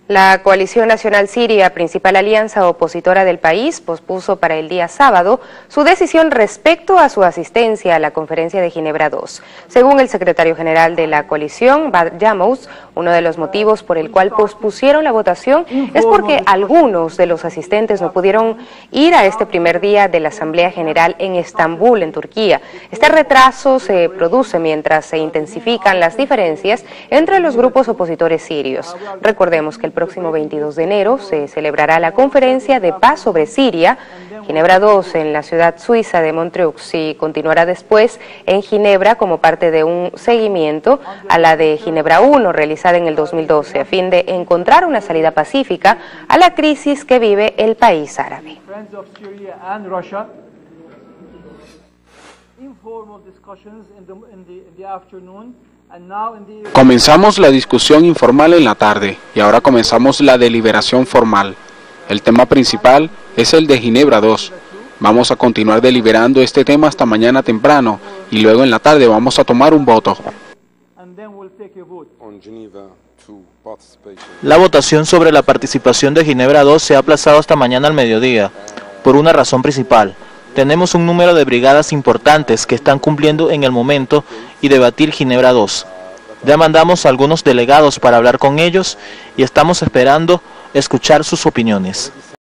La Coalición Nacional Siria, principal alianza opositora del país, pospuso para el día sábado su decisión respecto a su asistencia a la Conferencia de Ginebra II. Según el secretario general de la coalición, Badr Yamous, uno de los motivos por el cual pospusieron la votación es porque algunos de los asistentes no pudieron ir a este primer día de la Asamblea General en Estambul, en Turquía. Este retraso se produce mientras se intensifican las diferencias entre los grupos opositores sirios. Recordemos que el próximo 22 de enero se celebrará la Conferencia de Paz sobre Siria, Ginebra II, en la ciudad suiza de Montreux, y continuará después en Ginebra como parte de un seguimiento a la de Ginebra I, realizada en el 2012, a fin de encontrar una salida pacífica a la crisis que vive el país árabe. Comenzamos la discusión informal en la tarde y ahora comenzamos la deliberación formal. El tema principal es el de Ginebra II. Vamos a continuar deliberando este tema hasta mañana temprano y luego en la tarde vamos a tomar un voto. La votación sobre la participación de Ginebra II se ha aplazado hasta mañana al mediodía, por una razón principal. Tenemos un número de brigadas importantes que están cumpliendo en el momento y debatir Ginebra II. Ya mandamos a algunos delegados para hablar con ellos y estamos esperando escuchar sus opiniones.